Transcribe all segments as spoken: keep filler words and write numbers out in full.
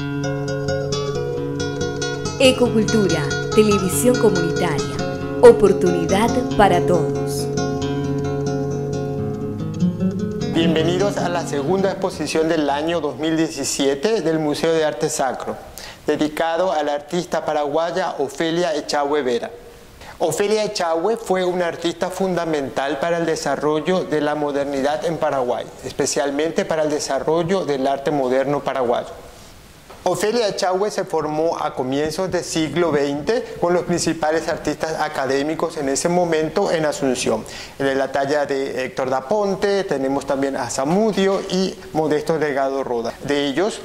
Ecocultura, televisión comunitaria, oportunidad para todos. Bienvenidos a la segunda exposición del año dos mil diecisiete del Museo de Arte Sacro, dedicado a la artista paraguaya Ofelia Echagüe Vera. Ofelia Echagüe fue una artista fundamental para el desarrollo de la modernidad en Paraguay, especialmente para el desarrollo del arte moderno paraguayo. Ofelia Echagüe se formó a comienzos del siglo veinte con los principales artistas académicos en ese momento en Asunción. En la talla de Héctor da Ponte, tenemos también a Zamudio y Modesto Delgado Roda. De ellos,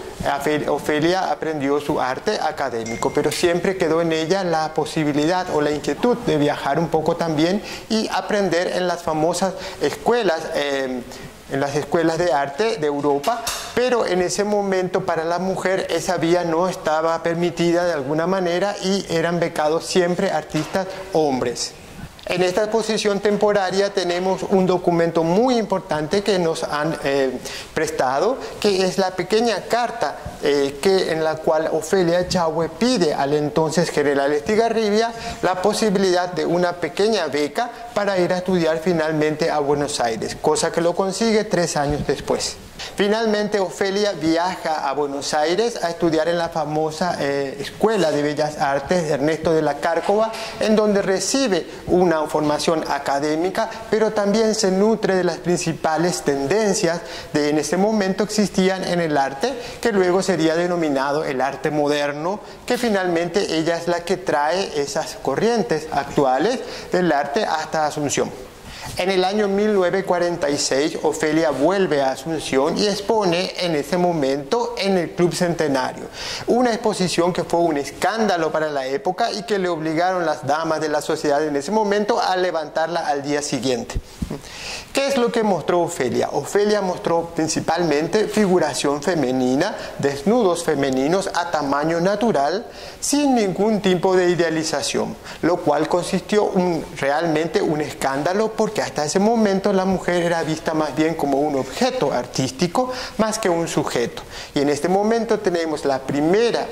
Ofelia aprendió su arte académico, pero siempre quedó en ella la posibilidad o la inquietud de viajar un poco también y aprender en las famosas escuelas eh, en las escuelas de arte de Europa, pero en ese momento para la mujer esa vía no estaba permitida de alguna manera y eran becados siempre artistas hombres. En esta exposición temporaria tenemos un documento muy importante que nos han eh, prestado, que es la pequeña carta eh, que, en la cual Ofelia Echagüe pide al entonces general Estigarribia la posibilidad de una pequeña beca para ir a estudiar finalmente a Buenos Aires, cosa que lo consigue tres años después. Finalmente Ofelia viaja a Buenos Aires a estudiar en la famosa eh, Escuela de Bellas Artes Ernesto de la Cárcova, en donde recibe una formación académica, pero también se nutre de las principales tendencias que en ese momento existían en el arte, que luego sería denominado el arte moderno, que finalmente ella es la que trae esas corrientes actuales del arte hasta Asunción. En el año mil novecientos cuarenta y seis, Ofelia vuelve a Asunción y expone en ese momento en el Club Centenario. Una exposición que fue un escándalo para la época y que le obligaron las damas de la sociedad en ese momento a levantarla al día siguiente. ¿Qué es lo que mostró Ofelia? Ofelia mostró principalmente figuración femenina, desnudos femeninos a tamaño natural, sin ningún tipo de idealización, lo cual consistió un, realmente un escándalo, porque hasta ese momento la mujer era vista más bien como un objeto artístico más que un sujeto. Y en este momento tenemos la primera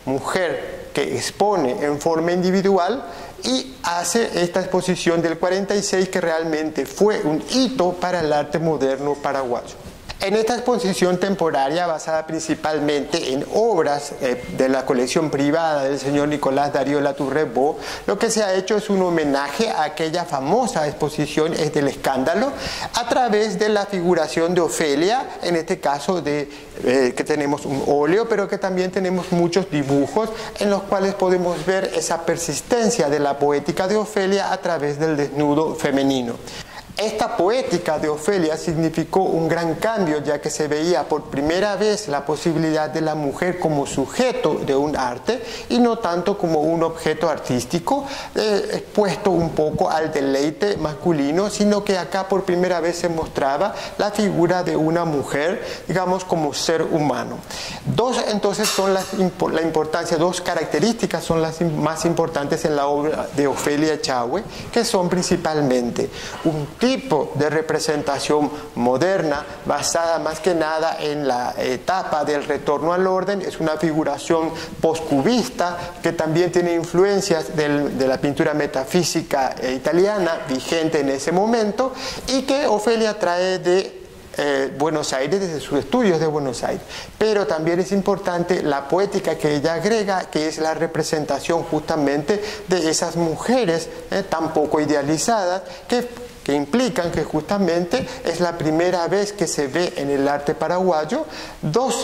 mujer que expone en forma individual y hace esta exposición del cuarenta y seis, que realmente fue un hito para el arte moderno paraguayo. En esta exposición temporaria, basada principalmente en obras eh, de la colección privada del señor Nicolás Darío Latour-Rebot, lo que se ha hecho es un homenaje a aquella famosa exposición Es del Escándalo, a través de la figuración de Ofelia, en este caso de, eh, que tenemos un óleo, pero que también tenemos muchos dibujos en los cuales podemos ver esa persistencia de la poética de Ofelia a través del desnudo femenino. Esta poética de Ofelia significó un gran cambio, ya que se veía por primera vez la posibilidad de la mujer como sujeto de un arte y no tanto como un objeto artístico eh, expuesto un poco al deleite masculino, sino que acá por primera vez se mostraba la figura de una mujer, digamos, como ser humano. Dos entonces son las, la importancia, dos características son las más importantes en la obra de Ofelia Echagüe, que son principalmente un tipo de representación moderna basada más que nada en la etapa del retorno al orden. Es una figuración postcubista que también tiene influencias del, de la pintura metafísica italiana vigente en ese momento y que Ofelia trae de Eh, Buenos Aires, desde sus estudios de Buenos Aires. Pero también es importante la poética que ella agrega, que es la representación justamente de esas mujeres eh, tan poco idealizadas, que, que implican que justamente es la primera vez que se ve en el arte paraguayo dos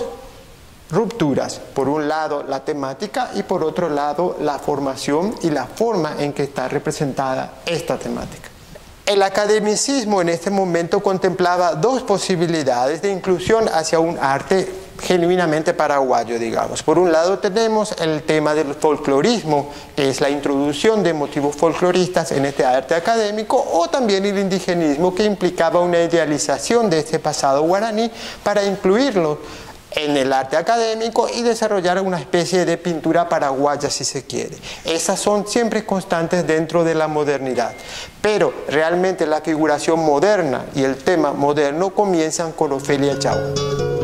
rupturas: por un lado la temática y por otro lado la formación y la forma en que está representada esta temática. El academicismo en este momento contemplaba dos posibilidades de inclusión hacia un arte genuinamente paraguayo, digamos. Por un lado tenemos el tema del folclorismo, que es la introducción de motivos folcloristas en este arte académico, o también el indigenismo, que implicaba una idealización de este pasado guaraní para incluirlo en el arte académico y desarrollar una especie de pintura paraguaya, si se quiere. Esas son siempre constantes dentro de la modernidad, pero realmente la figuración moderna y el tema moderno comienzan con Ofelia Echagüe.